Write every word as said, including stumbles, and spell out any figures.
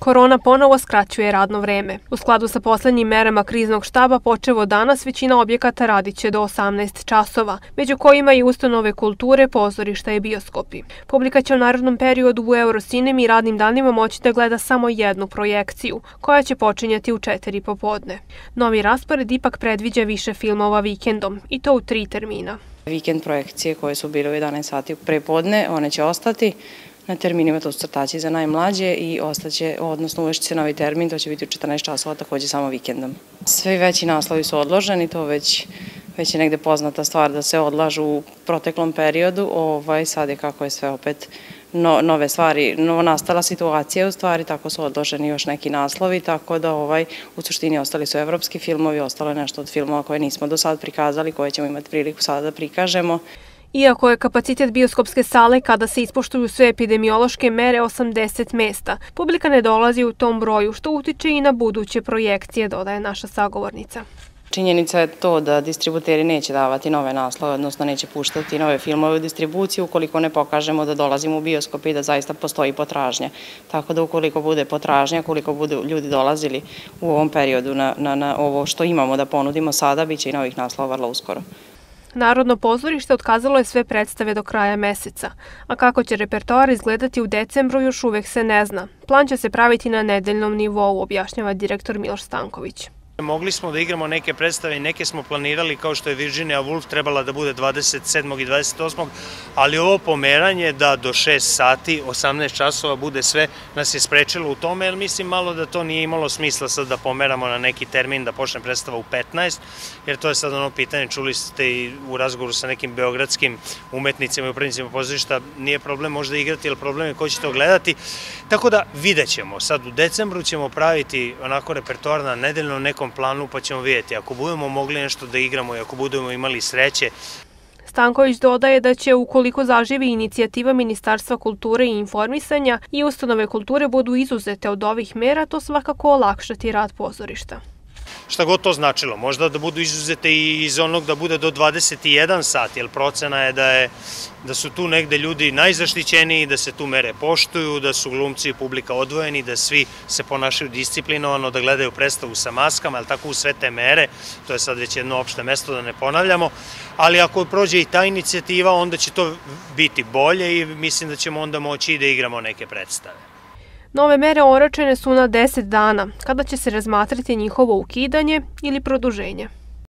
Korona ponovo skraćuje radno vreme. U skladu sa poslednjim merama kriznog štaba počevo danas većina objekata radit će do osamnaest časova, među kojima i ustanove kulture, pozorišta i bioskopi. Publika će u narednom periodu u Eurocinemi radnim danima moći da gleda samo jednu projekciju, koja će počinjati u četiri popodne. Novi raspored ipak predviđa više filmova vikendom, i to u tri termina. Vikend projekcije koje su bile u jedanaest sati prepodne, one će ostati. Na terminima to su crtaći za najmlađe i ostaće, odnosno uvešće se novi termin, to će biti u četrnaest časova, takođe samo vikendom. Sve veći naslovi su odloženi, to već, već je negde poznata stvar da se odlažu u proteklom periodu, ovaj, sad je kako je sve opet no, nove stvari, novo nastala situacija u stvari, tako su odloženi još neki naslovi, tako da ovaj, u suštini ostali su evropski filmovi, ostalo je nešto od filmova koje nismo do sad prikazali, koje ćemo imati priliku sada da prikažemo. Iako je kapacitet bioskopske sale kada se ispoštuju sve epidemiološke mere osamdeset mesta, publika ne dolazi u tom broju, što utiče i na buduće projekcije, dodaje naša sagovornica. Činjenica je to da distributeri neće davati nove naslove, odnosno neće puštati nove filmove u distribuciju ukoliko ne pokažemo da dolazimo u bioskop i da zaista postoji potražnja. Tako da ukoliko bude potražnja, ukoliko budu ljudi dolazili u ovom periodu na, na, na ovo što imamo da ponudimo sada, bit će i novih naslova vrlo uskoro. Narodno pozorište otkazalo je sve predstave do kraja meseca, a kako će repertoar izgledati u decembru još uvek se ne zna. Plan će se praviti na nedeljnom nivou, objašnjava direktor Miloš Stanković. Mogli smo da igramo neke predstave i neke smo planirali kao što je Virginia Woolf trebala da bude dvadeset sedmog i dvadeset osmog ali ovo pomeranje da do šest sati, osamnaest časova bude sve, nas je sprečilo u tome, jer mislim malo da to nije imalo smisla sad da pomeramo na neki termin da počne predstava u petnaest, jer to je sad ono pitanje, čuli ste i u razgovoru sa nekim beogradskim umetnicima i upravnicima pozorišta, nije problem možda igrati, ali problem je ko će to gledati, tako da vidjet ćemo, sad u decembru ćemo praviti onako repertoar na nedeljnom nekom planu pa ćemo vidjeti. Ako budemo mogli nešto da igramo i ako budemo imali sreće. Stanković dodaje da će, ukoliko zaživi inicijativa Ministarstva kulture i informisanja i ustanove kulture budu izuzete od ovih mera, to svakako olakšati rad pozorišta. Šta god to značilo, možda da budu izuzete i iz onog da bude do dvadeset jedan sat, jer procena je da, je da su tu negde ljudi najzaštićeniji, da se tu mere poštuju, da su glumci i publika odvojeni, da svi se ponašaju disciplinovano, da gledaju predstavu sa maskama, ali tako u sve te mere, to je sad već jedno opšte mesto da ne ponavljamo, ali ako prođe i ta inicijativa, onda će to biti bolje i mislim da ćemo onda moći i da igramo neke predstave. Nove mere oročene su na deset dana, kada će se razmatrati njihovo ukidanje ili produženje.